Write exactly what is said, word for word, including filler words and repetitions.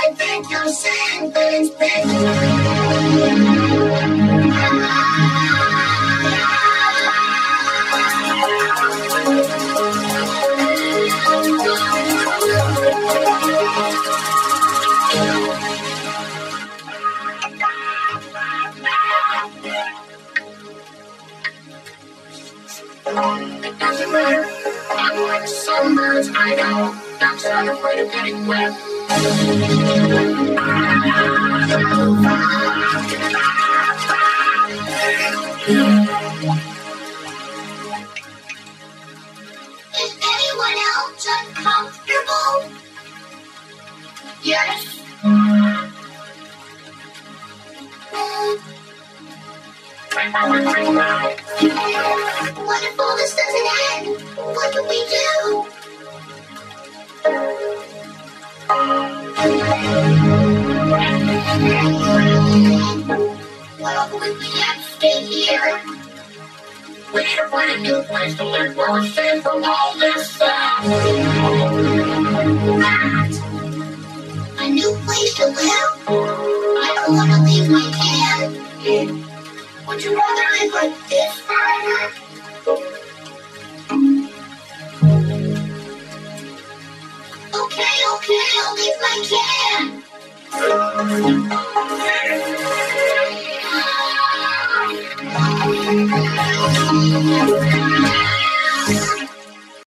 I think you're saying things big. It doesn't matter. I'm like some birds, I know. Ducks aren't afraid of getting wet. Is anyone else uncomfortable? Yes. What if all this doesn't end? What do we do? Well, we can't stay here. We should find a new place to live where we're safe from all this stuff. That? A new place to live? I don't want to leave my can. Would you rather live like this forever? Okay, okay, I'll leave my can.